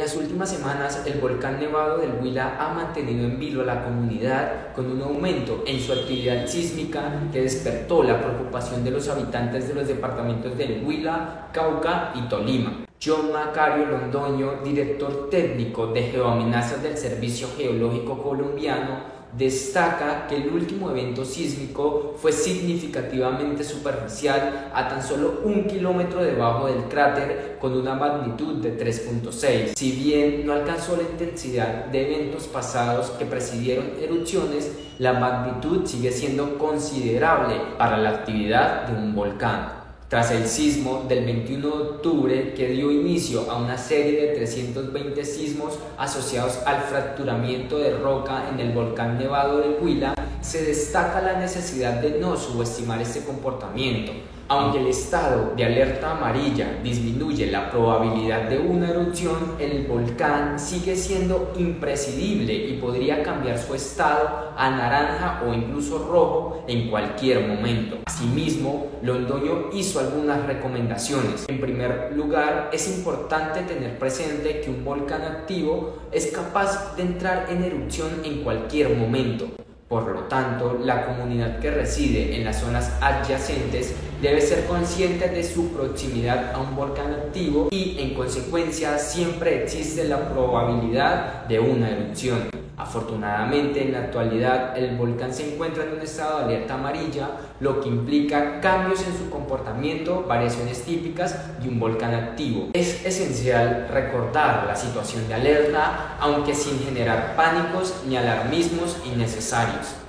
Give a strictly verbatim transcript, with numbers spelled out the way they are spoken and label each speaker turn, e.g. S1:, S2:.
S1: las últimas semanas, el volcán Nevado del Huila ha mantenido en vilo a la comunidad con un aumento en su actividad sísmica que despertó la preocupación de los habitantes de los departamentos del Huila, Cauca y Tolima. John Macario Londoño, director técnico de Geoamenazas del Servicio Geológico Colombiano, destaca que el último evento sísmico fue significativamente superficial a tan solo un kilómetro debajo del cráter con una magnitud de tres punto seis. Si bien no alcanzó la intensidad de eventos pasados que precedieron erupciones, la magnitud sigue siendo considerable para la actividad de un volcán. Tras el sismo del veintiuno de octubre que dio inicio a una serie de trescientos veinte sismos asociados al fracturamiento de roca en el volcán Nevado del Huila, se destaca la necesidad de no subestimar este comportamiento. Aunque el estado de alerta amarilla disminuye la probabilidad de una erupción, el volcán sigue siendo imprescindible y podría cambiar su estado a naranja o incluso rojo en cualquier momento. Asimismo, Londoño hizo algunas recomendaciones. En primer lugar, es importante tener presente que un volcán activo es capaz de entrar en erupción en cualquier momento. Por lo tanto, la comunidad que reside en las zonas adyacentes debe ser consciente de su proximidad a un volcán activo y, en consecuencia, siempre existe la probabilidad de una erupción. Afortunadamente, en la actualidad, el volcán se encuentra en un estado de alerta amarilla, lo que implica cambios en su comportamiento, variaciones típicas de un volcán activo. Es esencial recordar la situación de alerta, aunque sin generar pánicos ni alarmismos innecesarios.